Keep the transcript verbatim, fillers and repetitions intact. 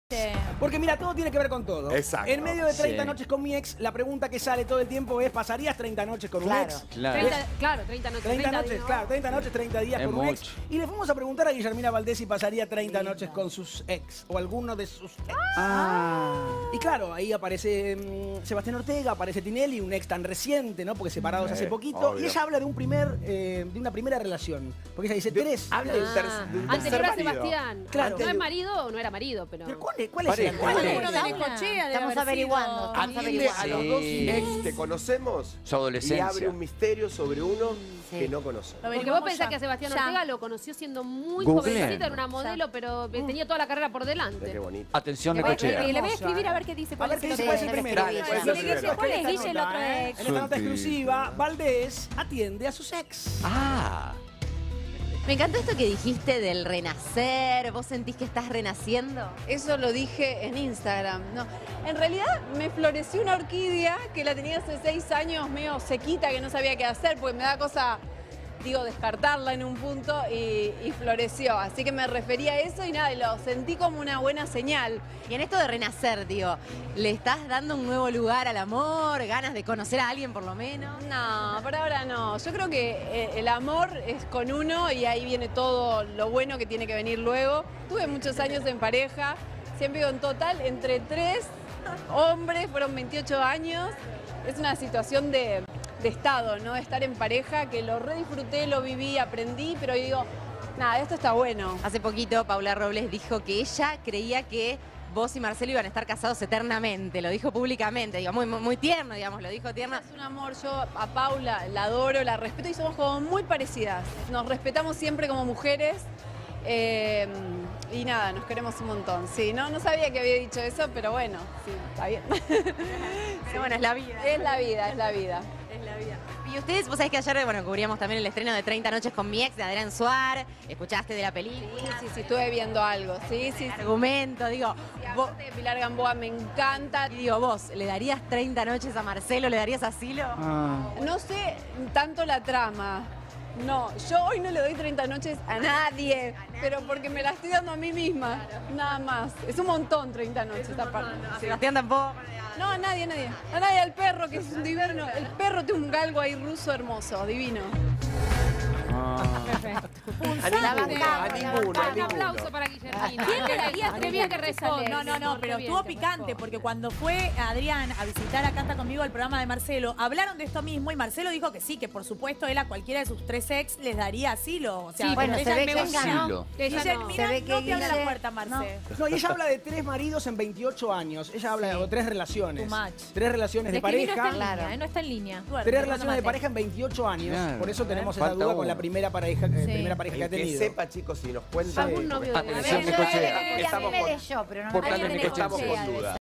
Porque mira, todo tiene que ver con todo. Exacto. En medio de treinta Sí. noches con mi ex, la pregunta que sale todo el tiempo es, ¿pasarías treinta noches con Claro. un ex? Claro. treinta, claro, treinta noches. treinta treinta noches, días. claro, treinta noches, treinta días Es con un ex. mucho. Y le fuimos a preguntar a Guillermina Valdés si pasaría treinta noches con sus ex o alguno de sus ex. Ah. Y claro, ahí aparece mm, Sebastián Ortega, aparece Tinelli, un ex tan reciente, ¿no? Porque separados Eh, hace poquito. obvio. Y ella habla de un primer, eh, de una primera relación. Porque ella dice, De- Terés. habla de un, ter- Ah, de un anterior tercer a marido. Sebastián. Claro. No es marido o no era marido, pero... Pero ¿Cuál es, cuál es Pareja. el ¿Cuál anterior? es? Uno de Necochea debe Estamos haber averiguando, sido- estamos Atiende a los dos Sí. ex que conocemos Su adolescencia. y abre un misterio sobre uno Sí. que no conoce. Lo Porque averiguamos vos pensás ya. que a Sebastián Ya. Ortega lo conoció siendo muy Googleen. jovencito, era una modelo, pero tenía toda la carrera por Mira delante. qué bonito. Atención, Le voy, Necochea. le- le voy a Hermosa, escribir ¿eh? a ver qué dice. A ¿Cuál ver es qué el dice, otro cuál es el ex. primero. Dale, ¿cuál es el Dale, primero? ¿Cuál es? Esta Dice el nota, otro ¿eh? ex. En esta nota Sutil. exclusiva, Valdés atiende a sus ex. Ah. Me encantó esto que dijiste del renacer. ¿Vos sentís que estás renaciendo? Eso lo dije en Instagram. No, en realidad me floreció una orquídea que la tenía hace seis años, medio sequita, que no sabía qué hacer, porque me da cosa, digo, descartarla en un punto y, y floreció. Así que me refería a eso y nada, y lo sentí como una buena señal. Y en esto de renacer, digo, ¿le estás dando un nuevo lugar al amor? ¿Ganas de conocer a alguien por lo menos? No, por ahora no. Yo creo que eh, el amor es con uno y ahí viene todo lo bueno que tiene que venir luego. Tuve muchos años en pareja, siempre digo en total, entre tres hombres, fueron veintiocho años. Es una situación de, de estado, ¿no? De estar en pareja, que lo redisfruté, lo viví, aprendí, pero digo, nada, esto está bueno. Hace poquito Paula Robles dijo que ella creía que vos y Marcelo iban a estar casados eternamente. Lo dijo públicamente, digo, muy, muy, muy tierno, digamos, lo dijo tierno. Es un amor, yo a Paula la adoro, la respeto y somos como muy parecidas. Nos respetamos siempre como mujeres eh, y nada, nos queremos un montón. Sí, no, no sabía que había dicho eso, pero bueno, sí, está bien. Pero bueno, es la vida. Es la vida, es la vida. Es la vida. Y ustedes, vos sabés que ayer, bueno, cubríamos también el estreno de treinta noches con mi ex, de Adrián Suárez. ¿Escuchaste de la película? Sí, sí, sí, estuve viendo algo. Sí, sí, sí. Argumento, digo, vos, Aparte de Pilar Gamboa me encanta. y digo, vos, ¿le darías treinta noches a Marcelo? ¿Le darías asilo? Ah. No sé tanto la trama. No, yo hoy no le doy treinta noches a nadie, pero porque me la estoy dando a mí misma, nada más. Es un montón treinta noches aparte. A Sí. Sebastián tampoco. No, a nadie, a nadie. A nadie, al perro, que es un divino. El perro tiene un galgo ahí ruso hermoso, divino. A ninguno, a ninguno, a Un aplauso ninguno. para Guillermina. ¿Quién le daría daría Qué bien que responde. No, no, no, pero estuvo picante porque cuando fue Adrián a visitar a Canta Conmigo al programa de Marcelo, hablaron de esto mismo y Marcelo dijo que sí, que por supuesto él a cualquiera de sus tres ex les daría asilo. O sea, Sí, bueno, pero se ella ve me que gusta, ganó. Asilo. Ella Guille, no. mira, Se ve que no te abre la Guille- puerta, Marce. No, y ella habla de tres maridos en veintiocho años. Ella habla de tres relaciones. Too much. Tres relaciones de Es que no está pareja. en línea, Claro. ¿eh? No está en línea. Tres relaciones de pareja en veintiocho años. Claro. Por eso tenemos esa Falta duda con uno. la primera pareja, eh, Sí. primera pareja que ha El que tenido. sepa, chicos, si nos cuenta. Algún novio de Atención, A ver, Necochea. A mí Estamos me con- leyó, pero no me Por acuerdo. Dale, Necochea. Estamos con dudas.